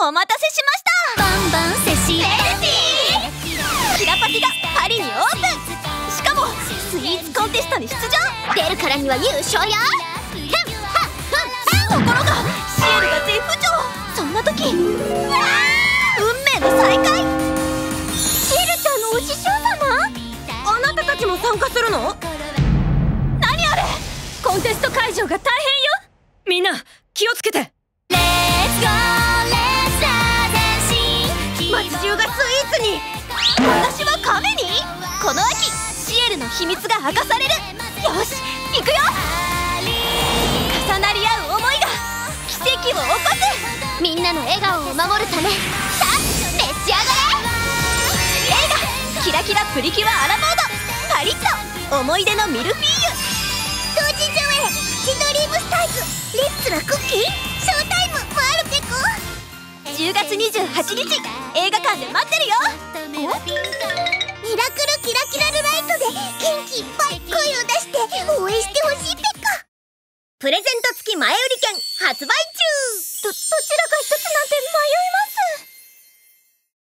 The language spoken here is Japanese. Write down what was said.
お待たせしました。 バンバンセシキラパティがパリにオープン。しかもスイーツコンテストに出場。 出るからには優勝よ。 ところがシエルが絶不調。そんな時運命の再会。 シエルちゃんのお師匠様。 あなたたちも参加するの？何あれ。 コンテスト会場が大変よ。みんな気をつけて。 レッツゴーレッツ街中がスイーツに。私は亀に。この秋シエルの秘密が明かされる。よし行くよ。重なり合う思いが奇跡を起こす。 みんなの笑顔を守るため、さあ召し上がれ。 映画キラキラプリキュアアラモード。パリッと思い出のミルフィーユ。 同時上映ジドリームスターズレッツなクッキーショータイムもあるペコ。 10月28日映画館で待ってるよ。 ミラクルキラキラルライトで元気いっぱい声を出して応援してほしいペコ。 プレゼント付き前売り券発売中。